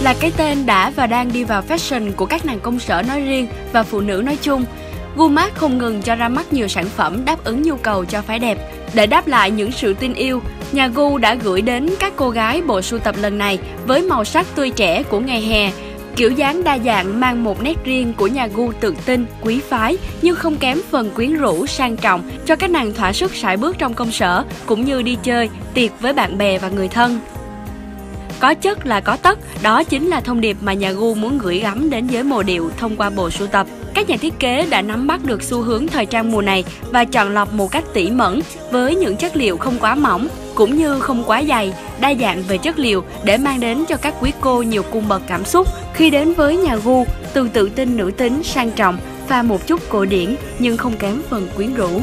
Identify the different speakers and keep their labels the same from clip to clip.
Speaker 1: là cái tên đã và đang đi vào fashion của các nàng công sở nói riêng và phụ nữ nói chung. Gucci không ngừng cho ra mắt nhiều sản phẩm đáp ứng nhu cầu cho phái đẹp. Để đáp lại những sự tin yêu, nhà Gucci đã gửi đến các cô gái bộ sưu tập lần này với màu sắc tươi trẻ của ngày hè. Kiểu dáng đa dạng mang một nét riêng của nhà Gucci tự tin, quý phái nhưng không kém phần quyến rũ, sang trọng cho các nàng thỏa sức sải bước trong công sở cũng như đi chơi, tiệc với bạn bè và người thân. Có chất là có tất, đó chính là thông điệp mà nhà Gucci muốn gửi gắm đến giới mồ điệu thông qua bộ sưu tập. Các nhà thiết kế đã nắm bắt được xu hướng thời trang mùa này và chọn lọc một cách tỉ mẩn với những chất liệu không quá mỏng cũng như không quá dày, đa dạng về chất liệu để mang đến cho các quý cô nhiều cung bậc cảm xúc. Khi đến với nhà Gucci, từ tự tin nữ tính sang trọng, pha một chút cổ điển nhưng không kém phần quyến rũ.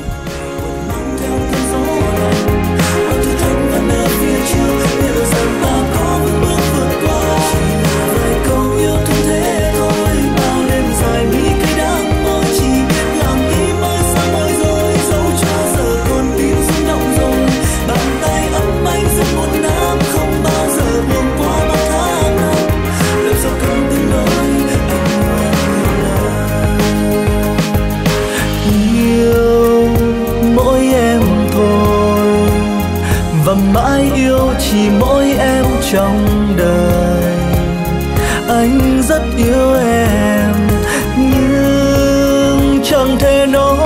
Speaker 2: Mãi yêu chỉ mỗi em trong đời. Anh rất yêu em nhưng chẳng thể nói.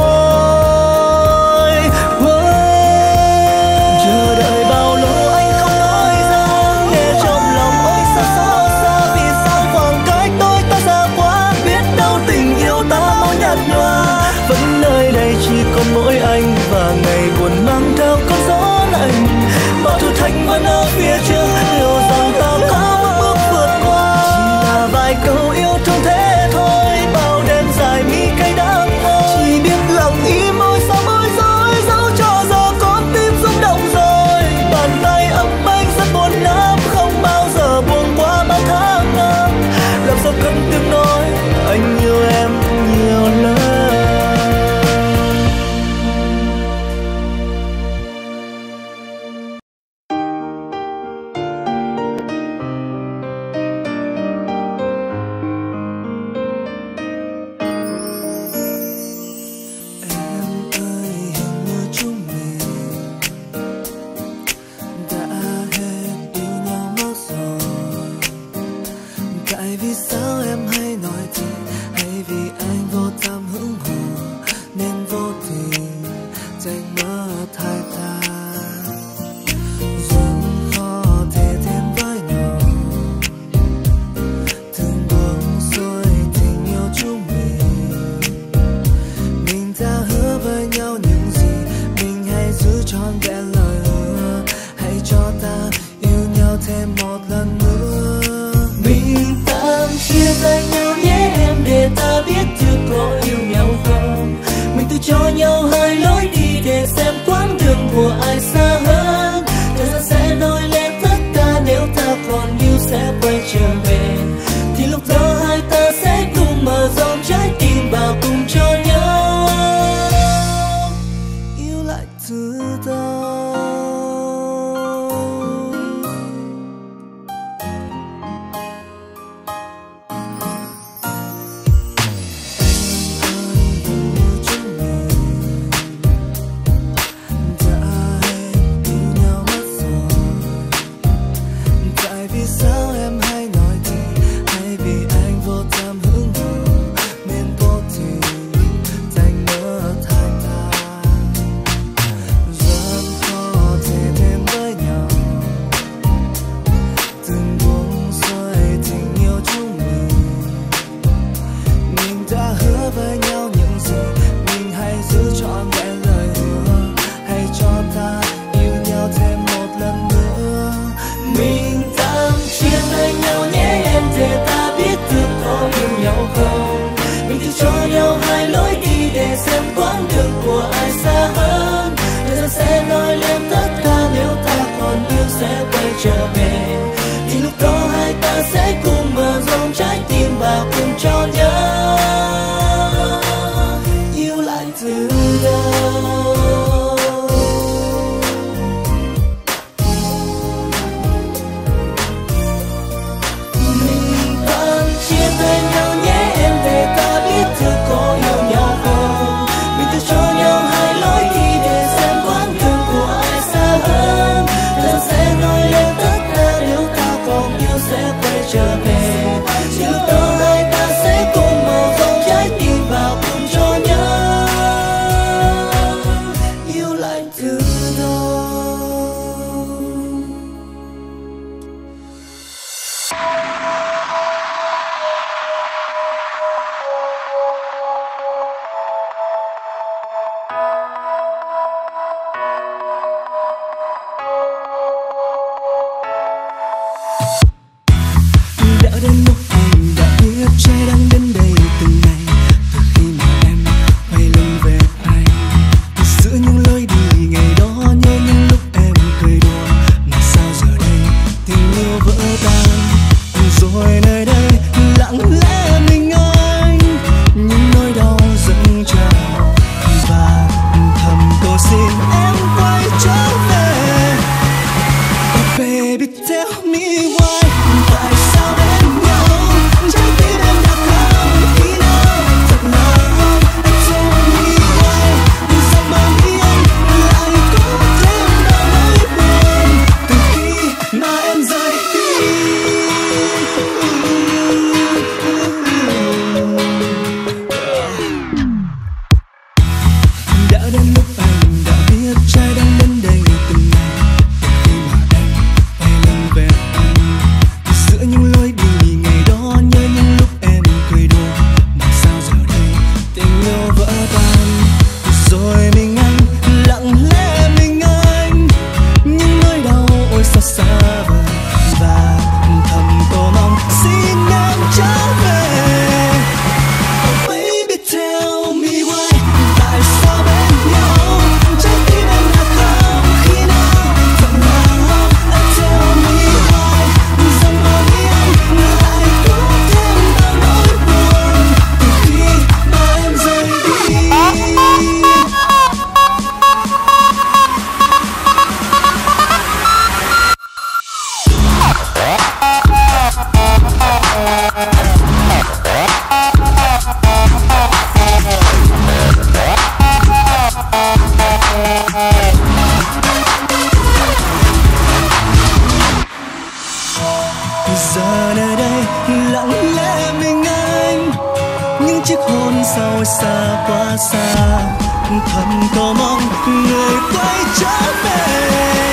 Speaker 2: Chờ đợi bao lâu anh không nói ra, nghe trong lòng ôi sao xót xa. Vì sao khoảng cách đôi ta xa quá, biết đâu tình yêu ta mau nhạt nhòa. Vẫn nơi đây chỉ có mỗi anh và ngày buồn mang theo cơn gió lạnh. Bao thử thách vẫn ở phía trước, liệu rằng ta có bước vượt qua. Chỉ là vài câu yêu thương thế thôi, bao đêm dài mi cay đắng thôi. Chỉ biết lặng im ôi sao bối rối, dẫu cho giờ con tim rung động rồi. Bàn tay ấm anh rất buồn lắm, không bao giờ buông qua bao tháng năm. Làm sao cần tiếng nói anh yêu em nhiều lắm. giờ nơi đây lặng lẽ mình anh, những chiếc hôn sau xa quá xa, thầm cầu mong người quay trở về.